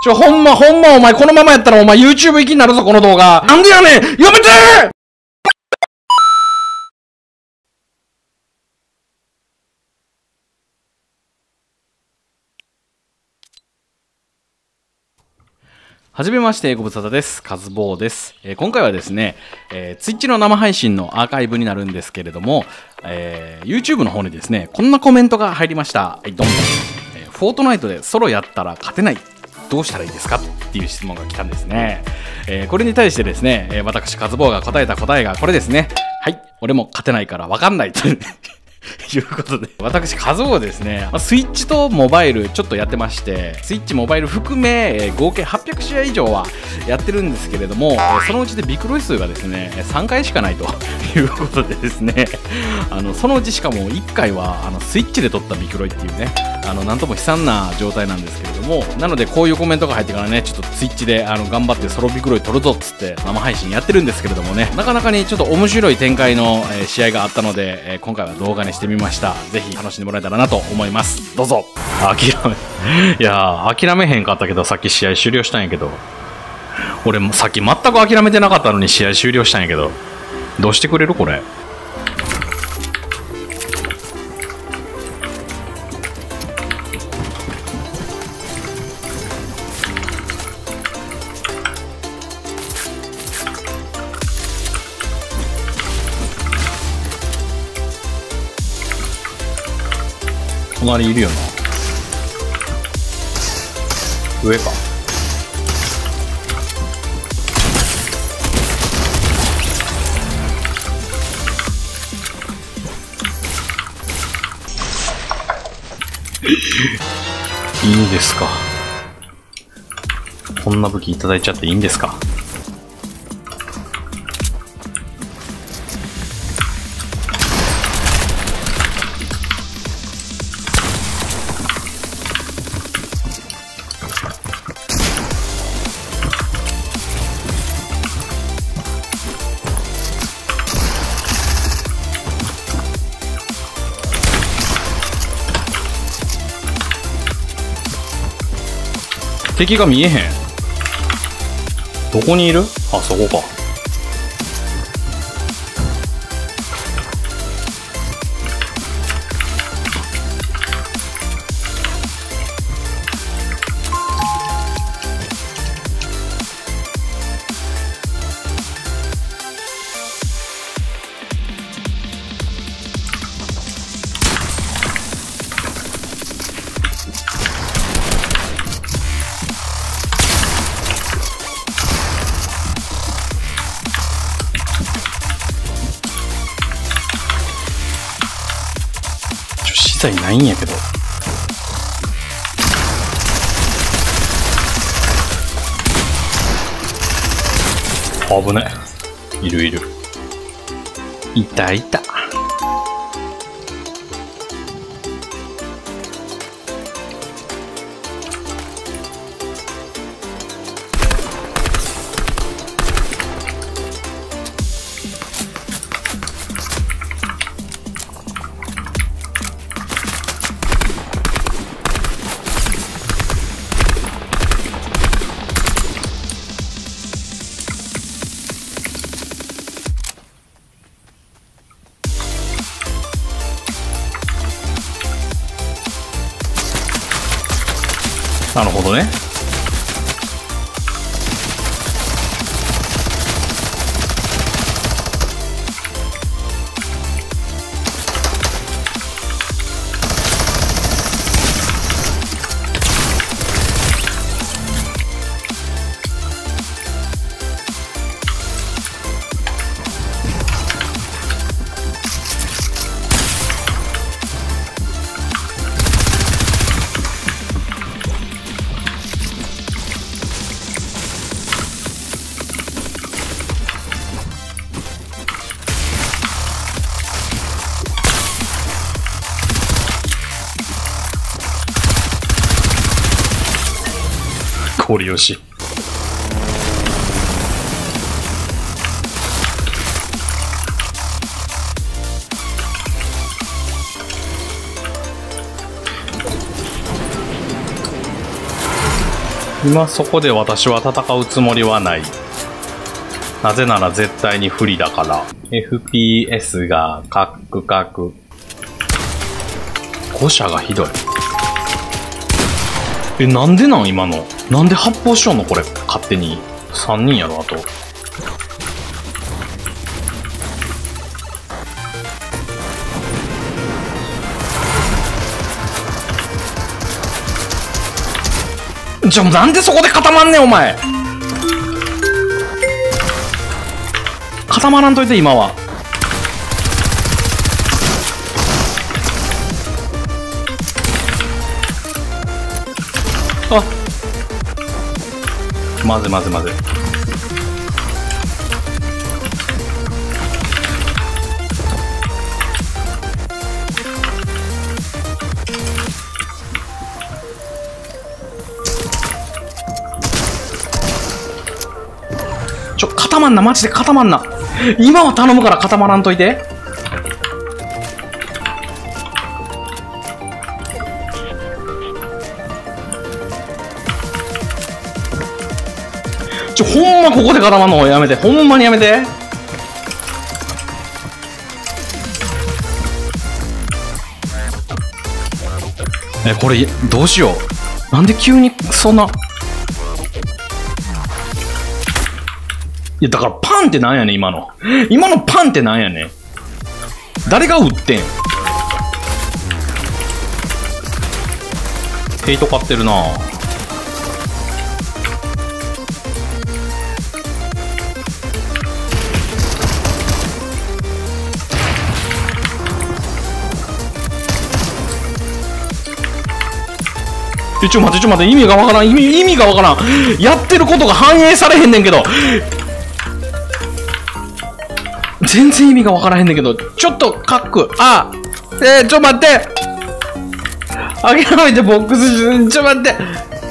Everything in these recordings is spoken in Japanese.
ほんまお前このままやったらお前 YouTube 行きになるぞこの動画。なんでやねんやめてー。はじめまして、ご無沙汰です。カズボーです。今回はですね、Twitch の生配信のアーカイブになるんですけれども、YouTube の方にですね、こんなコメントが入りました。はい、どんどん。フォートナイトでソロやったら勝てない。どうしたらいいですかっていう質問が来たんですね。これに対してですね、私、カズボーが答えた答えがこれですね。はい、俺も勝てないからわかんないということで、私、カズボーですね、スイッチとモバイルちょっとやってまして、スイッチ、モバイル含め、合計800試合以上はやってるんですけれども、そのうちでビクロイ数がですね、3回しかないということでですね、そのうちしかも1回はスイッチで取ったビクロイっていうね、なんとも悲惨な状態なんですけれども、なのでこういうコメントが入ってからね、ちょっとツイッチで頑張ってソロビクロイ取るぞっつって生配信やってるんですけれどもね、なかなかにちょっと面白い展開の試合があったので、今回は動画にしてみました。ぜひ楽しんでもらえたらなと思います。どうぞ。いやー、諦めへんかったけど、さっき試合終了したんやけど、俺もさっき全く諦めてなかったのに試合終了したんやけど、どうしてくれるこれ。隣いるよな。上か。いいんですか。こんな武器いただいちゃっていいんですか。敵が見えへん。どこにいる？あ、そこか。資材ないんやけど。危ね。いるいる。いたいた。なるほどね。氷よし。 今そこで私は戦うつもりはない。なぜなら絶対に不利だから。FPS がカックカク。誤射がひどい。なんでなん今の。なんで発砲しよんのこれ、勝手に。3人やろ、あと。なんでそこで固まんねん、お前。固まらんといて、今は。あ、まずいまずいまずい。固まんな、マジで固まんな。今は頼むから固まらんといて。ほんまここで固まんのやめて。ほんまにやめて。これ、どうしよう。なんで急にそんな。いや、だからパンってなんやねん、今の。今のパンってなんやねん。誰が撃ってん。ヘイト買ってるなぁ。ちょ待って、意味がわからん。意味がわからん。やってることが反映されへんねんけど。全然意味がわからへんねんけど。ちょっと、カック。ちょ待って。諦めて、ボックス、ちょ待って。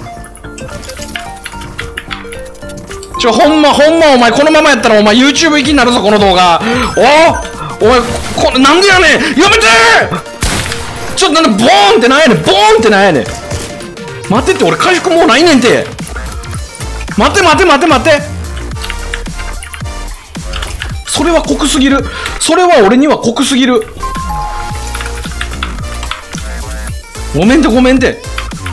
ほんま、お前、このままやったら、お前、YouTube 行きになるぞ、この動画。お前、なんでやねん。やめてなんで、ボーンってなんやねん。ボーンってなんやねん。待ってって、俺回復もうないねんて。待って。それは濃くすぎる。それは俺には濃くすぎる。ごめんて。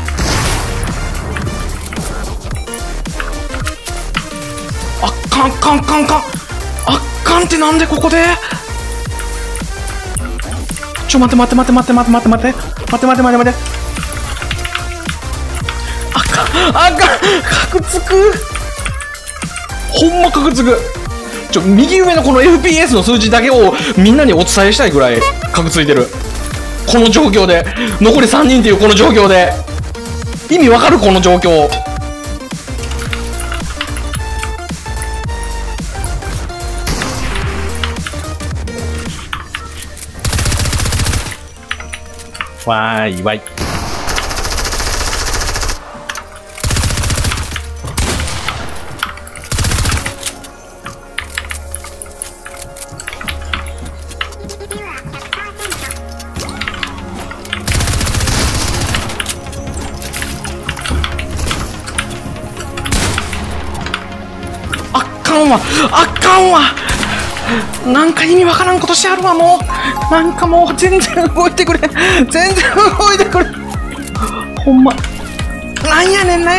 あかんってなんでここで。待って。かくつく。ほんまかくつく。右上のこの FPS の数字だけをみんなにお伝えしたいぐらいかくついてる。この状況で。残り3人っていうこの状況で。意味わかるこの状況。わーい。あかんわ。なんか意味わからんことしてあるわ。もうなんかもう全然動いてくれ。ほんまなんやねん。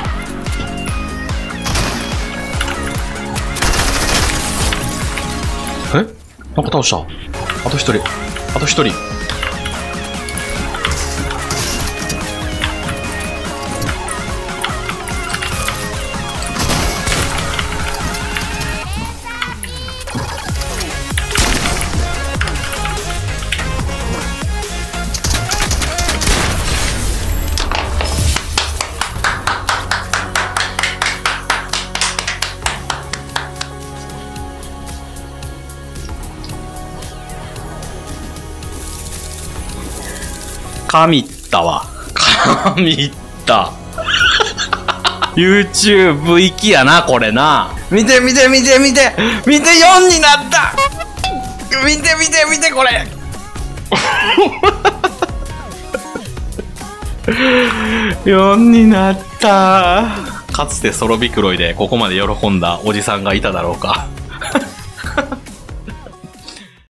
なんか倒した。あと一人。神ったわ。神った。YouTube 行きやな、これな。見て、4になった。見て、これ。4になった。 かつてソロビクロイでここまで喜んだおじさんがいただろうか。